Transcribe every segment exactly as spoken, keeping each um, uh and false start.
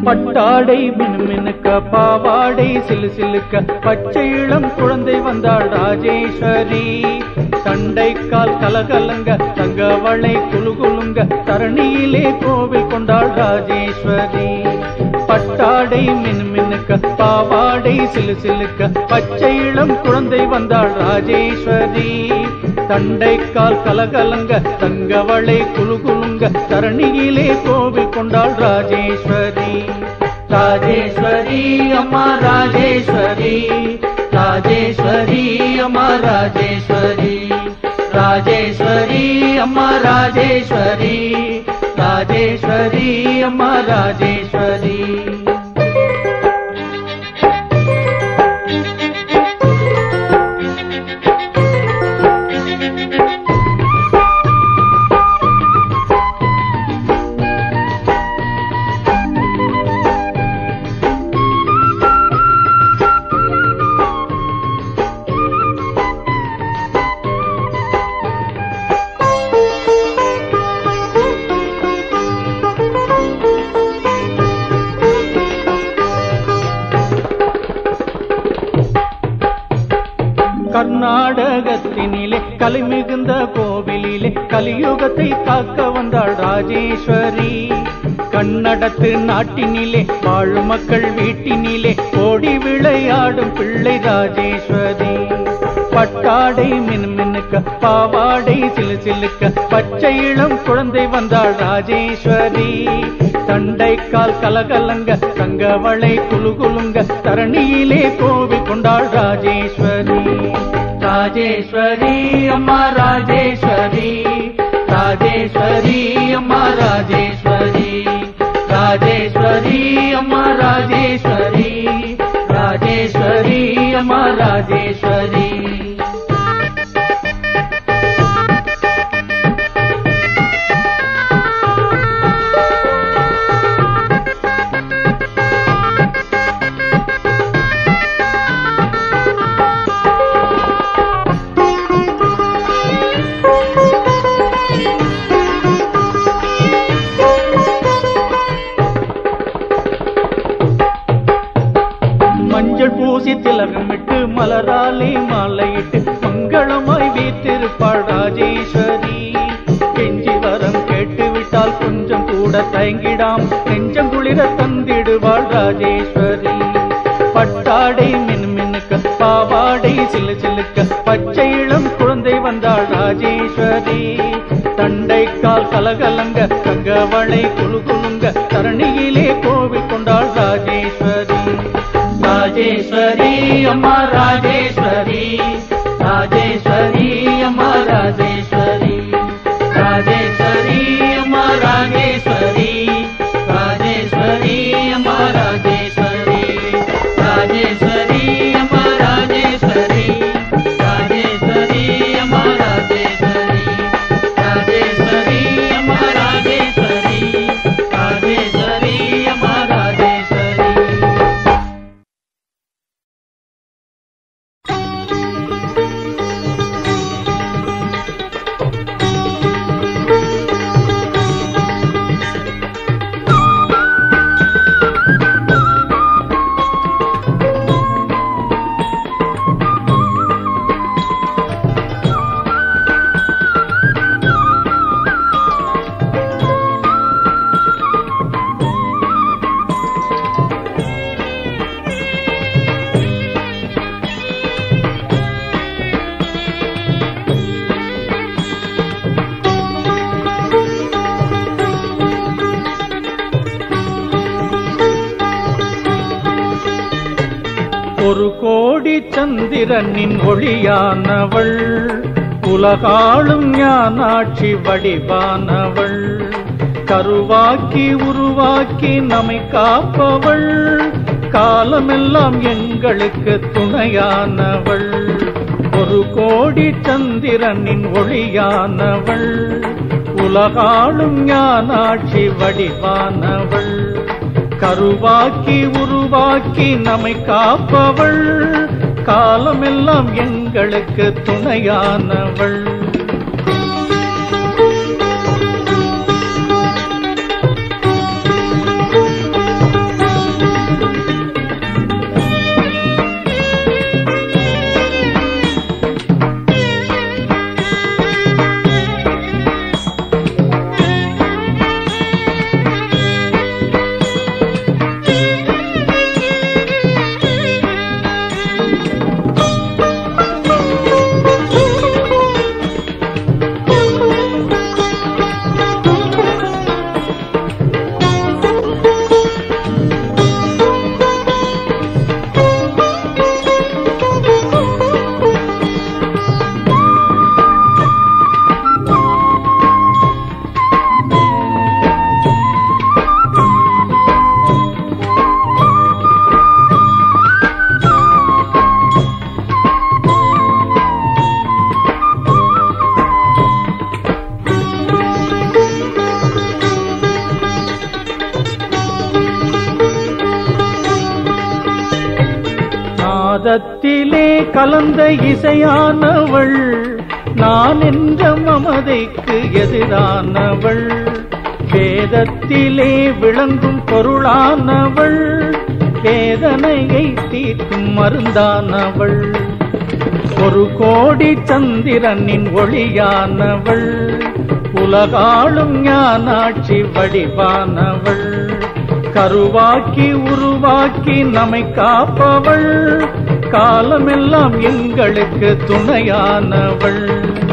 பட்டாடை மினுமினுக்க பாவாடை சிலு சிலுக்க பச்சை இளம் குழந்தை வந்தாள் ராஜேஸ்வரி. தண்டைக்கால் கலகலங்க தங்கவளை குலுகுலுங்க தரணியிலே கோவில் கொண்டாள் ராஜேஸ்வரி. பட்டாடை மினுமினுக்க பாவாடை சிலு சிலுக்க பச்சை இளம் குழந்தை வந்தாள் ராஜேஸ்வரி. தண்டைக்கால் கலகலங்க தங்கவளை குலுகுலுங்க தரணியிலே கோவில் கொண்டாள் ராஜேஸ்வரி. ராஜேஸ்வரி அம்மா ராஜேஸ்வரி, ராஜேஸ்வரி அம்மா ராஜேஸ்வரி, ராஜேஸ்வரி அம்மா ராஜேஸ்வரி, ராஜேஸ்வரி அம்மா ராஜேஸ்வரி. கர்நாடகத்தினிலே கலை மிகுந்த கோவிலிலே கலியுகத்தை காக்க வந்தாள் ராஜேஸ்வரி. கன்னடத்து நாட்டினிலே வாழும் மக்கள் வீட்டினிலே ஓடி விளையாடும் பிள்ளை ராஜேஸ்வரி. பட்டாடை மினுமினுக்க பாவாடை சிலு சிலுக்க பச்சை இளம் குழந்தை வந்தாள் ராஜேஸ்வரி. தண்டைக்கால் கலகலங்க தங்கவளை குலுகுலுங்க தரணியிலே கோவில் கொண்டாள் ராஜேஸ்வரி. ராஜேஸ்வரி அம்மா ராஜேஸ்வரி, ராஜேஸ்வரி அம்மா ராஜேஸ்வரி, ராஜேஸ்வரி அம்மா ராஜேஸ்வரி, ராஜேஸ்வரி அம்மா ராஜேஸ்வரி. மஞ்சள் பூசி திலகமிட்டு மலராலே மாலையிட்டு மங்களமாய் வீற்றிருப்பாள் ராஜேஸ்வரி. கெஞ்சி வரம் கேட்டுவிட்டால் கொஞ்சம் கூட தயங்கிடாம் நெஞ்சம் குளிர தந்திடுவாள் ராஜேஸ்வரி. பட்டாடை மினுமினுக்க பாவாடை சிலு சிலுக்க பச்சை இளம் குழந்தை வந்தாள் ராஜேஸ்வரி. தண்டைக்கால் கலகலங்க தங்கவளை குலுகுலுங்க தரணியிலே கோவில் கொண்டாள் ராஜேஸ்வரி. ராஜேஸ்வரி அம்மா ராஜேஸ்வரி, ராஜேஸ்வரி அம்மா ராஜேஸ்வரி, ராஜேஸ்வரி அம்மா ராஜேஸ்வரி, ராஜேஸ்வரி அம்மா ராஜேஸ்வரி, ராஜேஸ்வரி அம்மா ராஜேஸ்வரி, ராஜேஸ்வரி அம்மா ராஜேஸ்வரி, ராஜேஸ்வரி அம்மா ராஜேஸ்வரி, ராஜேஸ்வரி அம்மா ராஜேஸ்வரி. ஒரு கோடி சந்திரனின் ஒளியானவள், உலகாளும் ஞானாட்சி வடிவானவள், கருவாக்கி உருவாக்கி நம்மை காப்பவள், காலமெல்லாம் எங்களுக்கு துணையானவள். ஒரு கோடி சந்திரனின் ஒளியானவள், உலகாளும் ஞானாட்சி வடிவானவள், கருவாக்கி உருவாக்கி நம்மை காப்பவள், காலமெல்லாம் எங்களுக்கு துணையானவள். நாதத்திலே கலந்த இசையானவள், நான் என்ற மமதைக்கு எதிரானவள், வேதத்திலே விளங்கும் பொருளானவள், வேதனையை தீர்க்கும் மருந்தானவள், ஒரு கோடி சந்திரனின் ஒளியானவள், உலகாளும் ஞானாட்சி வடிவானவள், கருவாக்கி உருவாக்கி நம்மை காப்பவள், காலமெல்லாம் எங்களுக்கு துணையானவள்.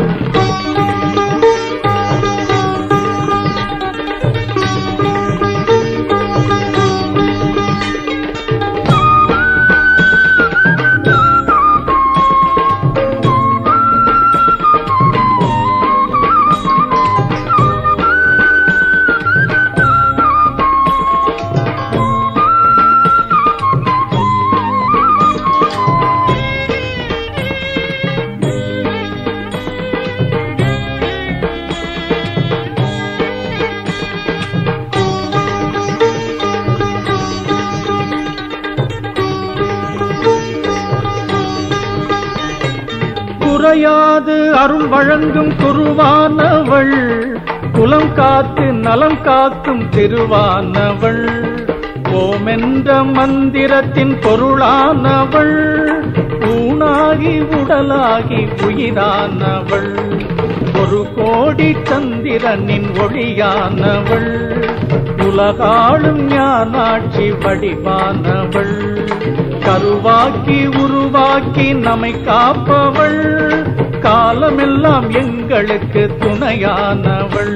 குறையாது அருள் வழங்கும் குருவானவள், குலம் காத்து நலம் காக்கும் திருவானவள், ஓம் என்ற மந்திரத்தின் பொருளானவள், ஊனாகி உடலாகி உயிரானவள், ஒரு கோடி சந்திரனின் ஒளியானவள், உலகாளும் ஞானாட்சி வடிவானவள், கருவாக்கி உருவாக்கி நம்மை காப்பவள், காலமெல்லாம் எங்களுக்கு துணையானவள்.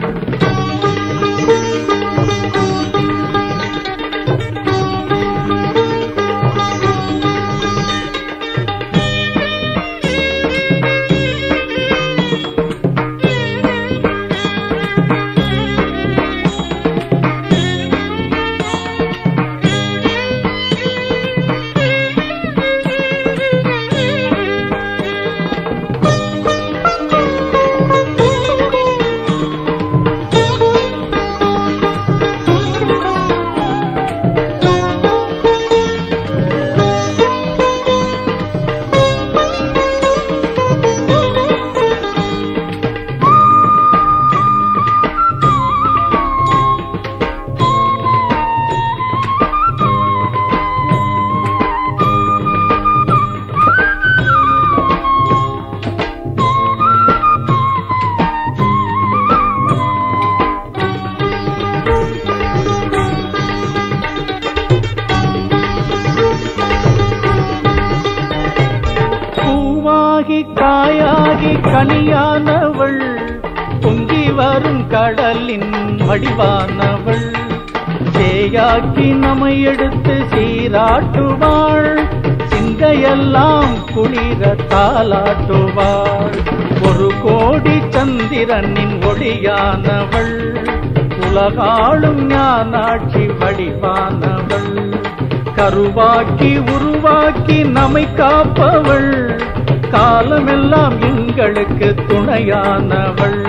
காயாகி கனியானவள், பொங்கி வரும் கடலின் வடிவானவள், சேயாக்கி நம்மை எடுத்து சீராட்டுவாள், சிந்தையெல்லாம் குளிர தாலாட்டுவாள், ஒரு கோடி சந்திரனின் ஒளியானவள், உலகாளும் ஞானாட்சி வடிவானவள், கருவாக்கி உருவாக்கி நம்மை காப்பவள், காலமெல்லாம் எங்களுக்கு துணையானவள்.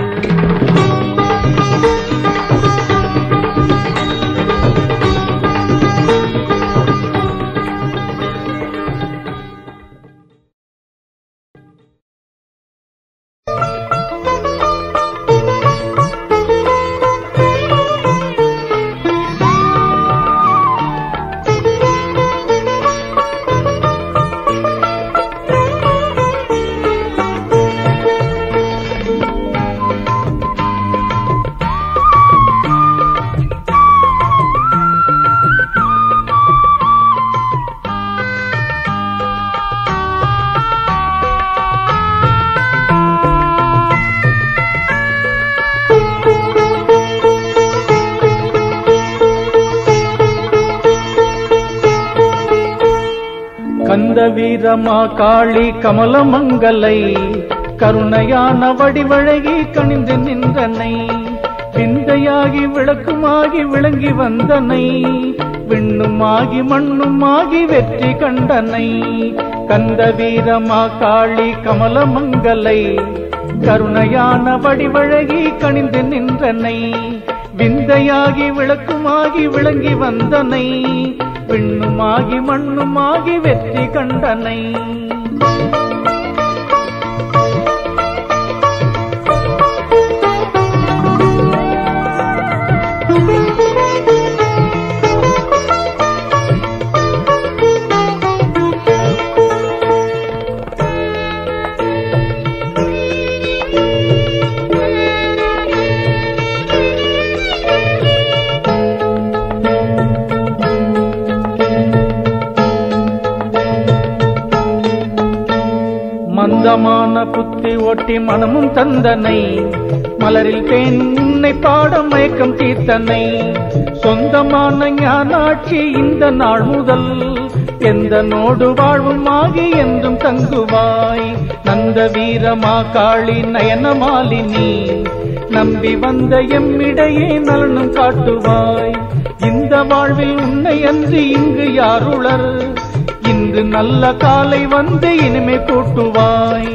கந்த வீரமா காளி கமலமங்கலை, கருணையான வடிவழகி கணிந்து நின்றனை, விந்தையாகி விளக்குமாகி விளங்கி வந்தனை, விண்ணுமாகி மண்ணுமாகி வெற்றி கண்டனை, கந்த வீரமா காளி கமலமங்கலை, கருணையான வடிவழகி கணிந்து நின்றனை, விந்தையாகி விளக்குமாகி விளங்கி வந்தனை, விண்ணுமாகி மண்ணுமாகி வெற்றி கண்டனை. மந்தமான புத்தி ஓட்டி மனமும் தந்தனை, மலரில் தேன் உன்னை பாட மயக்கம் தீர்த்தனை. சொந்தமான ஞானாட்சி இந்த நாள் முதல் எந்த நோடு வாழ்வுமாகி என்றும் தங்குவாய். நந்த வீரமா காளி நயனமாலினி, நம்பி வந்த எம்மிடையே நலனும் காட்டுவாய். இந்த வாழ்வில் உன்னை அன்றி இங்கு யாருளர், இன்று நல்ல காலை வந்து இனிமை கூட்டுவாய்.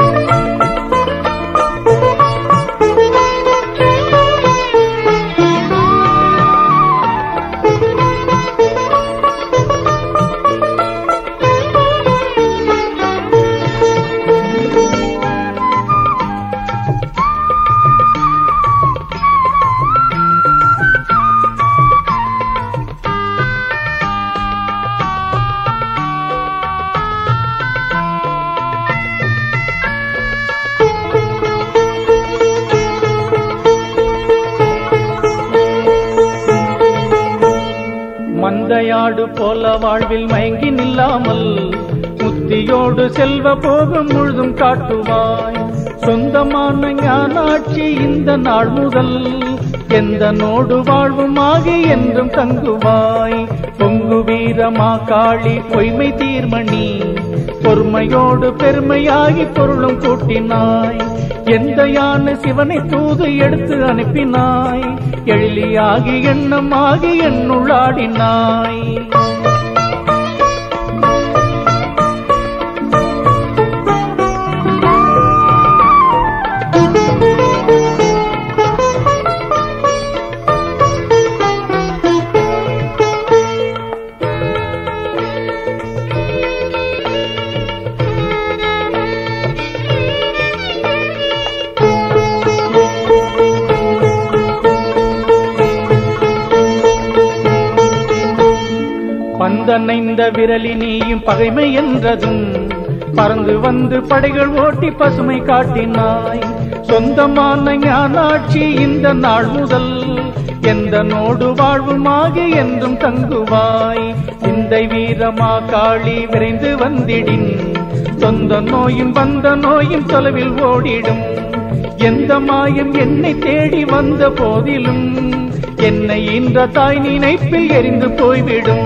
மந்தையாடு போல வாழ்வில் மயங்கி நில்லாமல், முத்தியோடு செல்வ போகும் முழுதும் காட்டுவாய். சொந்தமான ஞானாட்சி இந்த நாள் முதல் எந்த நோடு வாழ்வுமாகி என்றும் தங்குவாய். பொங்கு வீரமா காளி பொய்மை தீர்மணி, பொறுமையோடு பெருமையாகி பொருளும் கூட்டினாய். எந்த யானை சிவனை தூது எடுத்து அனுப்பினாய், எழிலியாகி எண்ணமாகி எண்ணுள்ளாடினாய். பந்தனைந்த விரலி நீயும் பகைமை என்றதும், பறந்து வந்து படைகள் ஓட்டி பசுமை காட்டினாய். சொந்தமான ஞானாட்சி இந்த நாள் முதல் எந்த நோடு வாழ்வுமாகி என்றும் தங்குவாய். இந்த வீரமா காளி விரைந்து வந்திடின், சொந்த நோயும் வந்த நோயும் தொலைவில் ஓடிடும். எந்த மாயம் என்னை தேடி வந்த போதிலும், என்னை இந்த தாய் நினைப்பில் எரிந்து போய்விடும்.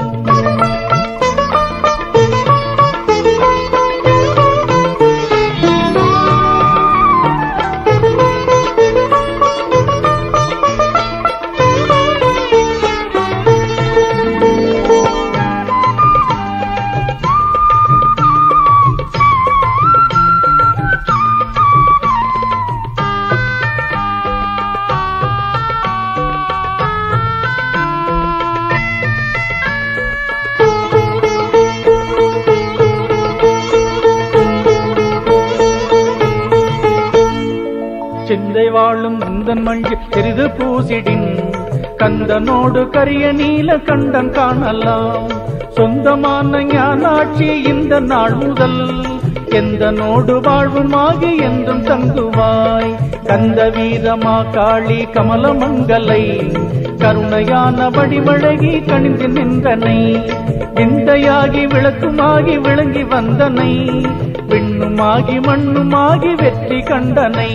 சிந்தை வாழும் முந்தன் மஞ்சள் சிறிது பூசிடின், கந்தனோடு கரிய நீல கண்டன் காணலாம். சொந்தமான ஞானாட்சி இந்த நாள் முதல் எந்த நோடு வாழ்வுமாகி என்றும் தங்குவாய். கந்த வீரமா காளி கமலமங்கலை, கருணையான வடிவழகி கணிந்து நின்றனை. விந்தையாகி விளக்குமாகி விளங்கி வந்தனை, விண்ணுமாகி மண்ணுமாகி வெற்றி கண்டனை.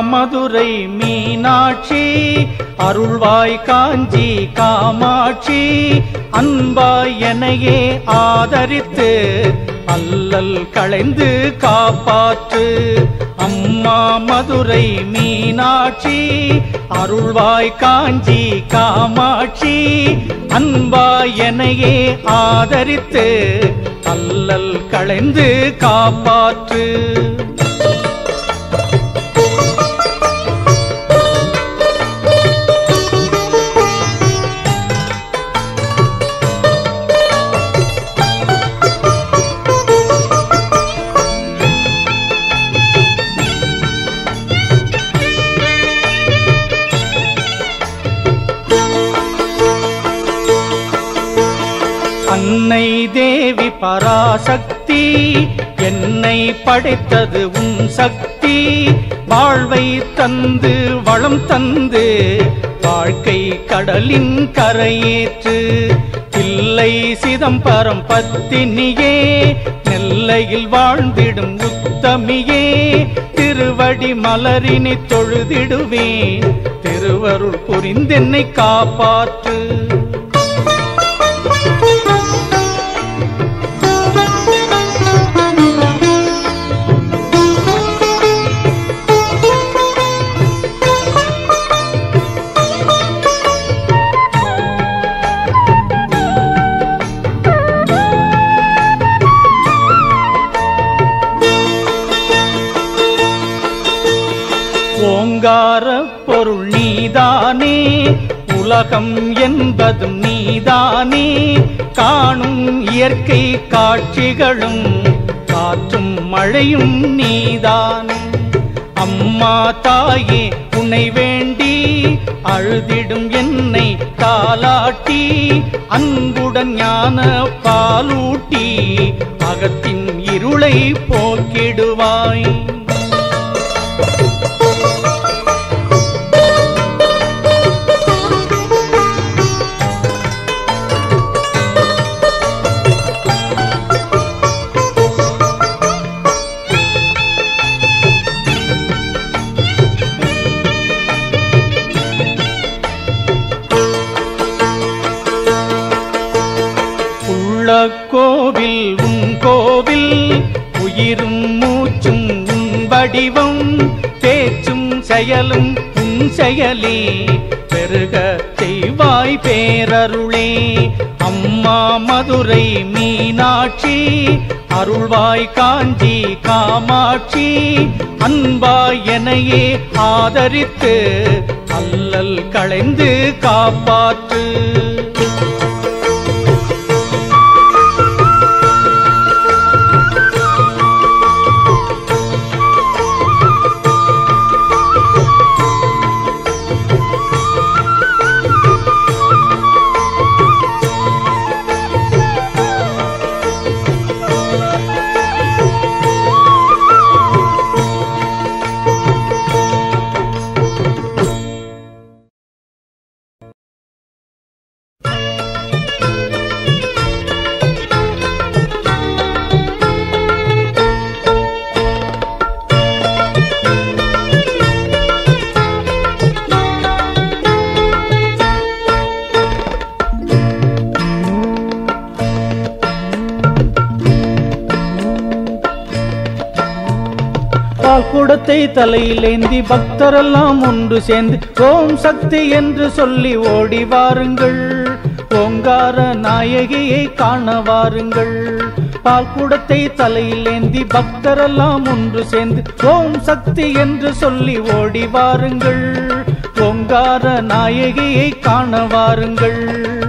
மதுரை மீனாட்சி அருள்வாய் காஞ்சி காமாட்சி அன்பாய் எனையே ஆதரித்து அல்லல் களைந்து காப்பாற்று. அம்மா மதுரை மீனாட்சி அருள்வாய் காஞ்சி காமாட்சி அன்பாய் எனையே ஆதரித்து அல்லல் களைந்து காப்பாற்று. அன்னை தேவி பராசக்தி என்னை படைத்தது உன் சக்தி. வாழ்வை தந்து வளம் தந்து வாழ்க்கை கடலின் கரையேற்று. தில்லை சிதம்பரம் பத்தினியே நெல்லையில் வாழ்ந்திடும் உத்தமியே திருவடி மலரினை தொழுதிடுவேன் திருவருள் புரிந்தென்னை காப்பாற்று. ஓங்கார பொருள் நீதானே உலகம் என்பதும் நீதானே காணும் இயற்கை காட்சிகளும் காற்றும் மழையும் நீதானே. அம்மா தாயே உன்னை வேண்டி அழுதிடும் என்னை தாலாட்டி அன்புடன் ஞான பாலூட்டி அகத்தின் இருளை போக்கிடுவாய். கோவில் உன் கோவில் உயிரும் மூச்சும் உன் வடிவம் பேச்சும் செயலும் உன் செயலே பெருக செய்வாய் பேரருளே. அம்மா மதுரை மீனாட்சி அருள்வாய் காஞ்சி காமாட்சி அன்பாய் எனையே ஆதரித்து அல்லல் களைந்து காப்பாற்று. குடத்தை தலையில் ஏந்தி பக்தரெல்லாம் ஒன்று சேர்ந்து ஓம் சக்தி என்று சொல்லி ஓடி வாருங்கள். ஓங்கார நாயகியை காண வாருங்கள். பால் குடத்தை தலையில் ஏந்தி பக்தரெல்லாம் ஒன்று சேர்ந்து ஓம் சக்தி என்று சொல்லி ஓடி வாருங்கள். ஓங்கார நாயகியை காண வாருங்கள்.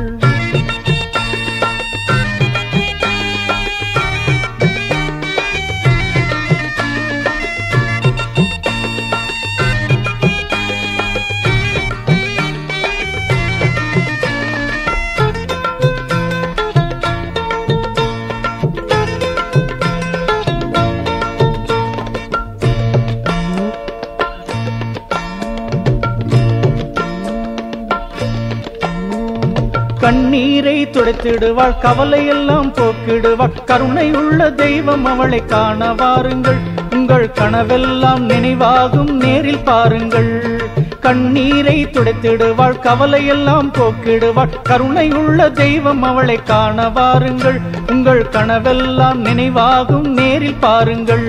கண்ணீரை துடைத்திடுவாள் கவலையெல்லாம் போக்கிடுவாள் கருணை உள்ள தெய்வம் அவளை காண வாருங்கள். உங்கள் உங்கள் கனவெல்லாம் நினைவாகும் நேரில் பாருங்கள். கண்ணீரை துடைத்திடுவாள், கவலையெல்லாம் போக்கிடுவாள், கருணை உள்ள தெய்வம் அவளை காண வாருங்கள். உங்கள் கனவெல்லாம் நினைவாகும் நேரில் பாருங்கள்.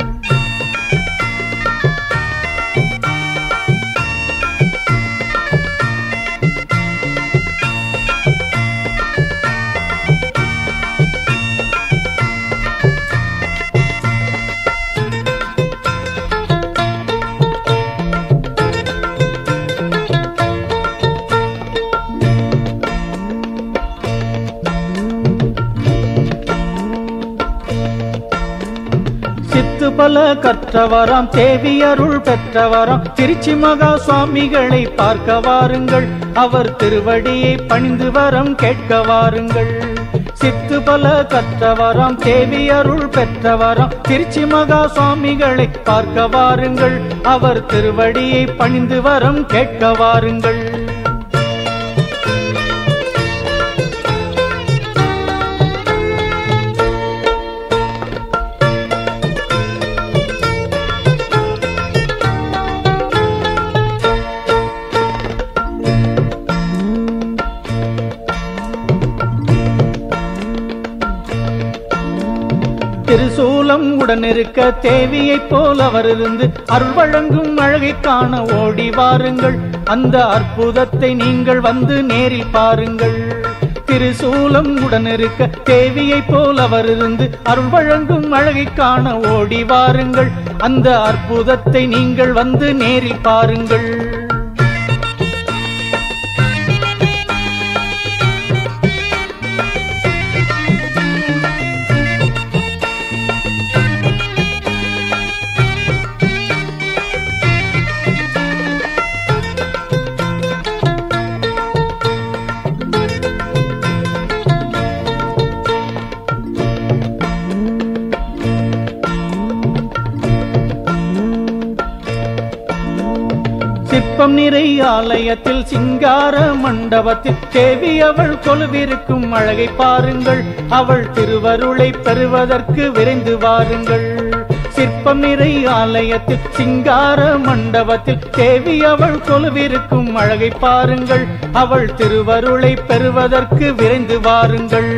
சித்து பல கற்றவராம் தேவி அருள் பெற்றவராம் திருச்சி மகா சுவாமிகளை பார்க்க வாருங்கள். அவர் திருவடியை பணிந்து வரம் கேட்க வாருங்கள். சித்து பல கற்றவராம் தேவி அருள் பெற்றவராம் திருச்சி மகா சுவாமிகளை பார்க்க வாருங்கள். அவர் திருவடியை பணிந்து வரம் கேட்க வாருங்கள். திருசூலம் உடனிருக்க தேவியைப் போல் அவர் இருந்து அருள் வழங்கும் அழகை காண ஓடி வாருங்கள். அந்த அற்புதத்தை நீங்கள் வந்து நேரில் பாருங்கள். திருசூலம் உடனிருக்க தேவியைப் போல் அவர் இருந்து அருள் வழங்கும் அழகை காண ஓடி வாருங்கள். அந்த அற்புதத்தை நீங்கள் வந்து நேரில் பாருங்கள். சிற்பம் நிறை ஆலயத்தில் சிங்கார மண்டபத்தில் தேவி அவள் கொலுவிருக்கும் அழகை பாருங்கள். அவள் திருவருளை பெறுவதற்கு விரைந்து வாருங்கள். சிற்பம் நிறை ஆலயத்தில் சிங்கார மண்டபத்தில் தேவி அவள் கொலுவிருக்கும் அழகை பாருங்கள். அவள் திருவருளை பெறுவதற்கு விரைந்து வாருங்கள்.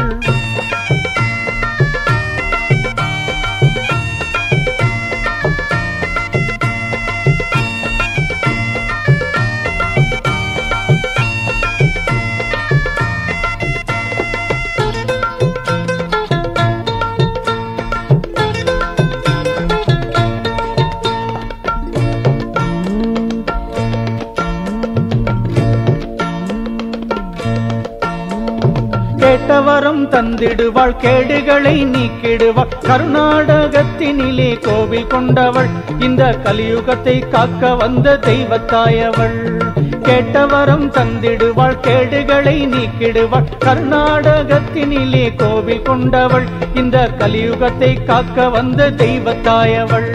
கேட்டவரம் தந்திடுவாள், கேடுகளை நீக்கிடுவாள், கர்நாடகத்தினிலே கோவில் கொண்டவள், இந்த கலியுகத்தை காக்க வந்த தெய்வத்தாயவள். கேட்டவரம் தந்திடுவாள், கேடுகளை நீக்கிடுவாள், கர்நாடகத்தினிலே கோவில் கொண்டவள், இந்த கலியுகத்தை காக்க வந்த தெய்வத்தாயவள்.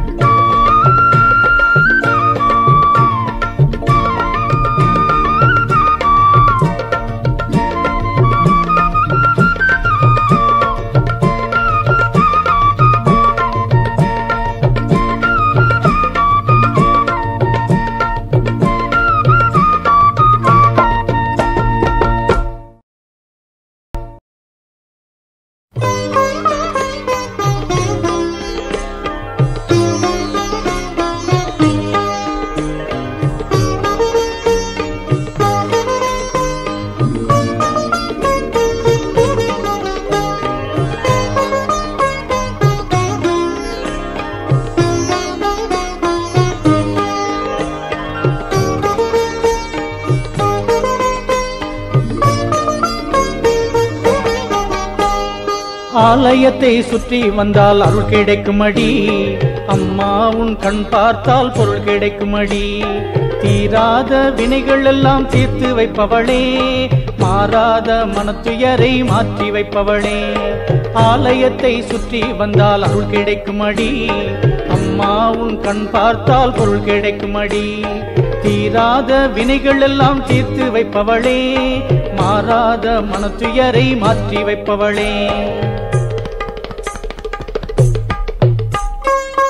ஆலயத்தை சுற்றி வந்தால் அருள் கிடைக்குமடி, அம்மா உன் கண் பார்த்தால் பொருள் கிடைக்குமடி. தீராத வினைகள் எல்லாம் தீர்த்து வைப்பவளே, மாறாத மனத்துயரை மாற்றி வைப்பவளே. ஆலயத்தை சுற்றி வந்தால் அருள் கிடைக்குமடி, அம்மா உன் கண் பார்த்தால் பொருள் கிடைக்குமடி. தீராத வினைகள் எல்லாம் தீர்த்து வைப்பவளே, மாறாத மனத்துயரை மாற்றி வைப்பவளே.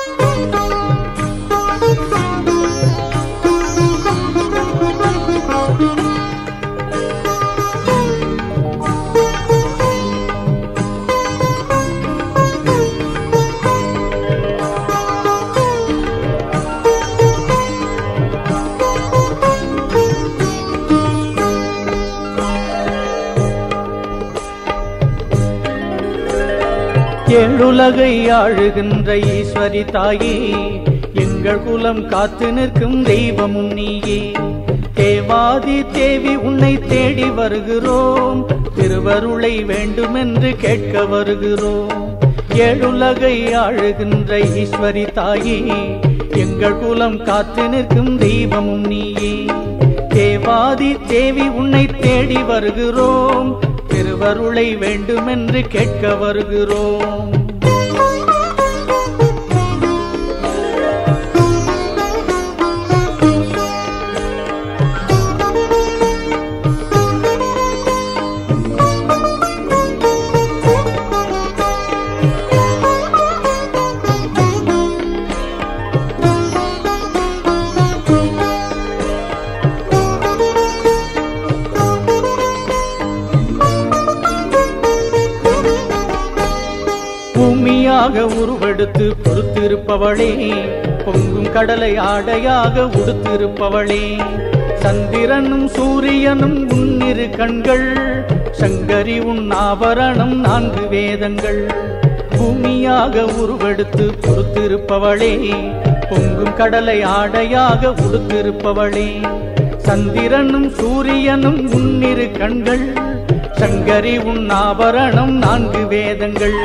ஏழுலகை ஆழுகின்ற ஈஸ்வரி தாயே, எங்கள் குலம் காத்து நிற்கும் தெய்வமும் நீயே. தேவாதி தேவி உன்னை தேடி வருகிறோம், திருவருளை வேண்டுமென்று கேட்க வருகிறோம். ஏழுலகை ஆழுகின்ற ஈஸ்வரி தாயே, எங்கள் குலம் காத்து நிற்கும் தெய்வமும் நீயே. தேவாதி தேவி உன்னை தேடி வருகிறோம், திருவருளை வேண்டுமென்று கேட்க வருகிறோம். பூமியாக உருவெடுத்து பொறுத்திருப்பவளே, பொங்கும் கடலை ஆடையாக உடுத்திருப்பவளே. சந்திரனும் சூரியனும் உன்னிரு கண்கள், சங்கரி உன் ஆபரணம் நான்கு வேதங்கள். பூமியாக உருவெடுத்து பொறுத்திருப்பவளே, பொங்கும் கடலை ஆடையாக உடுத்திருப்பவளே. சந்திரனும் சூரியனும் உன்னிரு கண்கள், சங்கரி உன் ஆபரணம் நான்கு வேதங்கள்.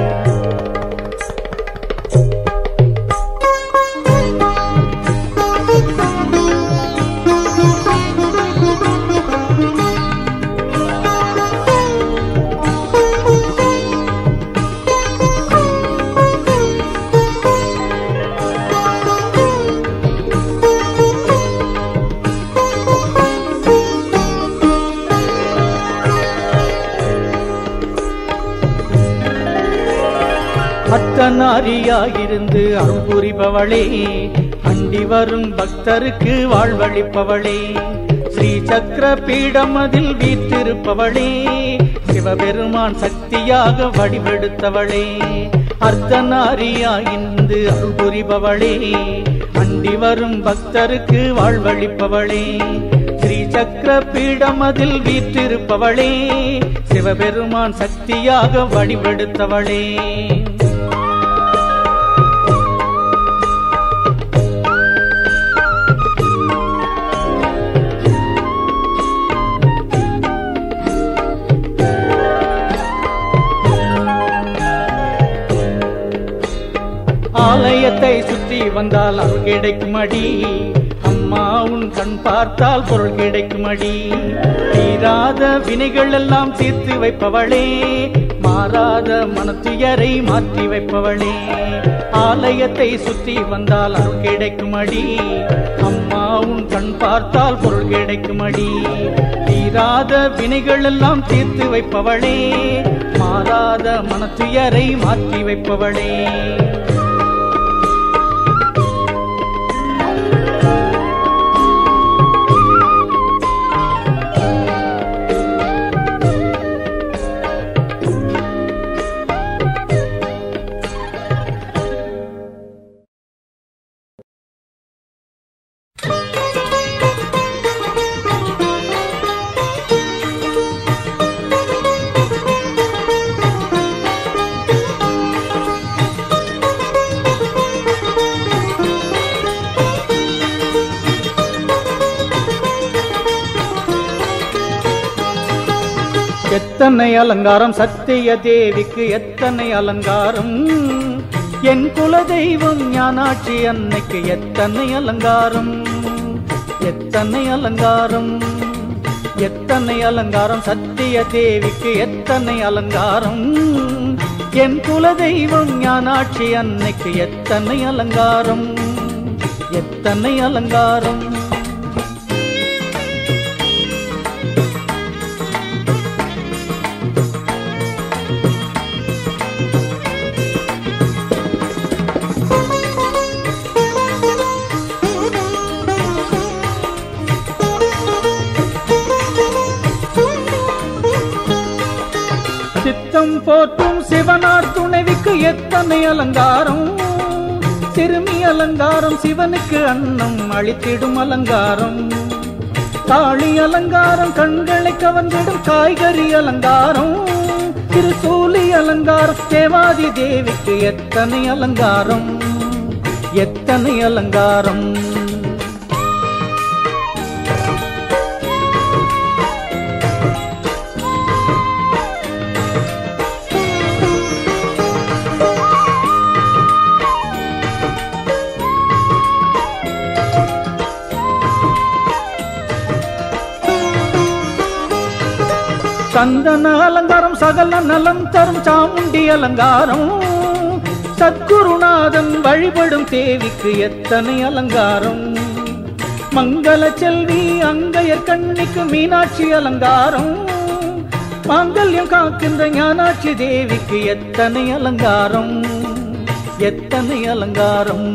அர்த்தநாரியாயிருந்து அருள் புரிபவளே, அண்டி வரும் பக்தருக்கு வாழ்வளிப்பவளே. ஸ்ரீ சக்கர பீடமதில் வீற்றிருப்பவளே, சிவபெருமான் சக்தியாக வடிவெடுத்தவளே. அர்த்தநாரியாயிருந்து அருள் புரிபவளே, அண்டி வரும் பக்தருக்கு வாழ்வளிப்பவளே. ஸ்ரீ சக்கர பீடமதில் வீற்றிருப்பவளே, சிவபெருமான் சக்தியாக வடிவெடுத்தவளே. ஆலயத்தை சுற்றி வந்தால் அருள் கிடைக்குமடி, அம்மா உன் கண் பார்த்தால் பொருள் கிடைக்குமடி. தீராத வினைகள் எல்லாம் தீர்த்து வைப்பவளே, மாறாத மனத்துயரை மாற்றி வைப்பவளே. ஆலயத்தை சுற்றி வந்தால் அருள் கிடைக்குமடி, அம்மா உன் கண் பார்த்தால் பொருள் கிடைக்குமடி. தீராத வினைகள் எல்லாம் தீர்த்து வைப்பவளே, மாறாத மனத்துயரை மாற்றி வைப்பவளே. எத்தனை அலங்காரம் சத்திய தேவிக்கு, எத்தனை அலங்காரம் என் குல தெய்வம் ஞானாட்சி அன்னைக்கு. எத்தனை அலங்காரம், எத்தனை அலங்காரம், எத்தனை அலங்காரம் சத்திய தேவிக்கு. எத்தனை அலங்காரம் என் குல தெய்வம் ஞானாட்சி அன்னைக்கு. எத்தனை அலங்காரம், எத்தனை அலங்காரம். சித்தம் போற்றும் சிவனார் துணைவிக்கு எத்தனை அலங்காரம். சிறுமி அலங்காரம் சிவனுக்கு அன்னம் அளித்திடும் அலங்காரம். காளி அலங்காரம் கண்களை கவர்ந்திடும் காய்கறி அலங்காரம். திருசூலி அலங்காரம் தேவாதி தேவிக்கு எத்தனை அலங்காரம் எத்தனை அலங்காரம். சந்தன அலங்காரம் சகல நலம் தரும் சாமுண்டி அலங்காரம். சத்குருநாதன் வழிபடும் தேவிக்கு எத்தனை அலங்காரம். மங்கள செல்வி அங்கையர் கண்ணிக்கு மீனாட்சி அலங்காரம். மாங்கல்யம் காக்கின்ற ஞானாட்சி தேவிக்கு எத்தனை அலங்காரம் எத்தனை அலங்காரம்.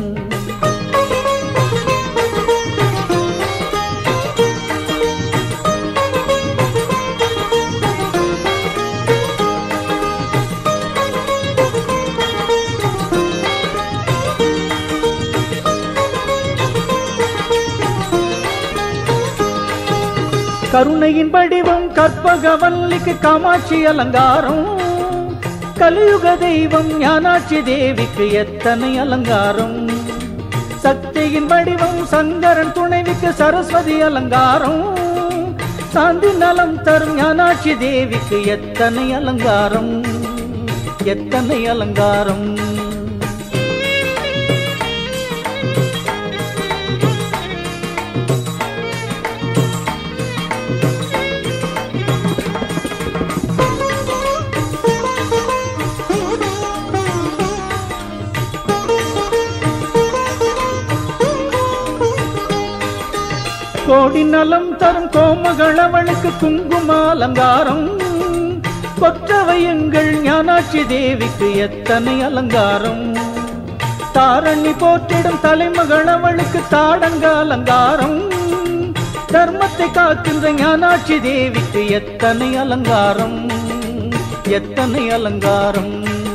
கருணையின் வடிவம் கற்பகவல்லிக்கு காமாட்சி அலங்காரம். கலியுக தெய்வம் ஞானாட்சி தேவிக்கு எத்தனை அலங்காரம். சக்தியின் வடிவம் சங்கரன் துணைவிக்கு சரஸ்வதி அலங்காரம். சாந்தி நலம் தரும் ஞானாட்சி தேவிக்கு எத்தனை அலங்காரம் எத்தனை அலங்காரம். கோடி நலம் தரும் கோமகளவளுக்கு குங்கும அலங்காரம். கொற்றவை எங்கள் ஞானாட்சி தேவிக்கு எத்தனை அலங்காரம். தாரணி போற்றிடும் தலைமகளவளுக்கு தாடங்க அலங்காரம். தர்மத்தை காக்கின்ற ஞானாட்சி தேவிக்கு எத்தனை அலங்காரம் எத்தனை அலங்காரம்.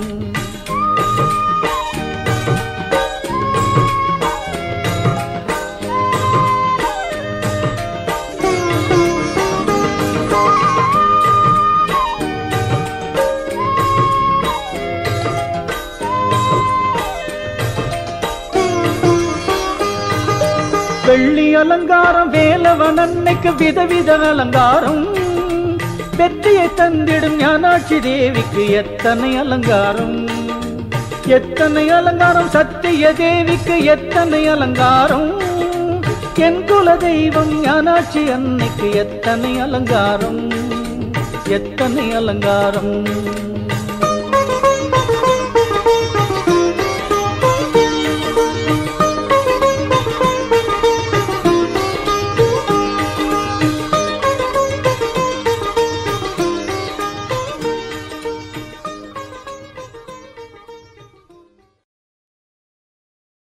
வெள்ளி அலங்காரம் வேலவன் அன்னைக்கு விதவித அலங்காரம். வெற்றியை தந்திடும் ஞானாட்சி தேவிக்கு எத்தனை அலங்காரம் எத்தனை அலங்காரம். சத்திய தேவிக்கு எத்தனை அலங்காரம். என் குல தெய்வம் ஞானாட்சி அன்னைக்கு எத்தனை அலங்காரம் எத்தனை அலங்காரம்.